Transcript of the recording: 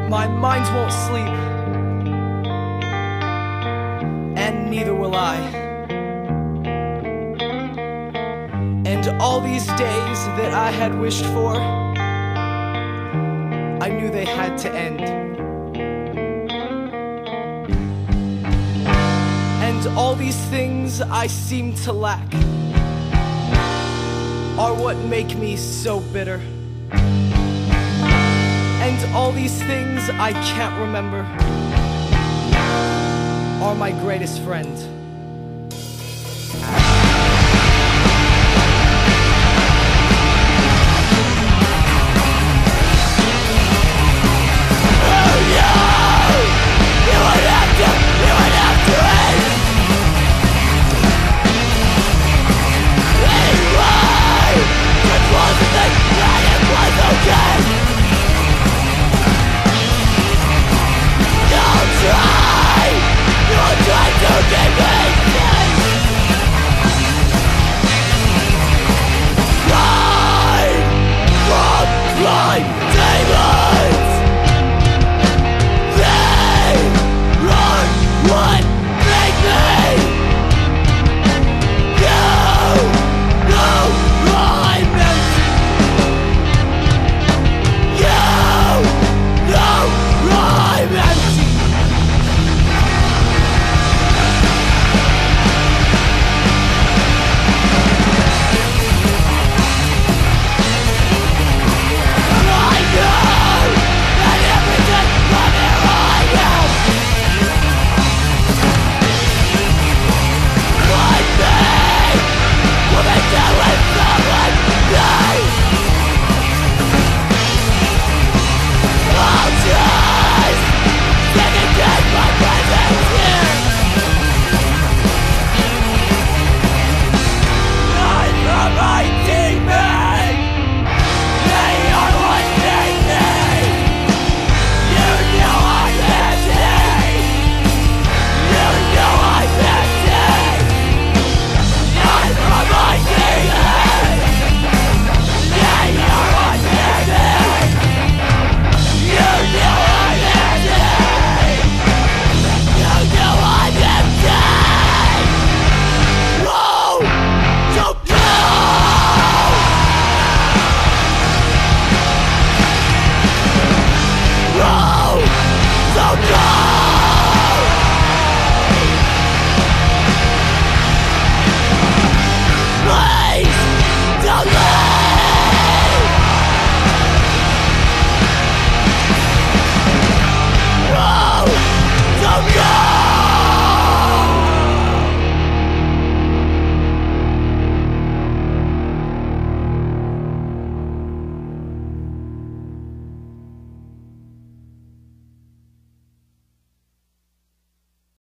My mind won't sleep, and neither will I. And all these days that I had wished for, I knew they had to end. And all these things I seem to lack are what make me so bitter. And all these things I can't remember are my greatest friend.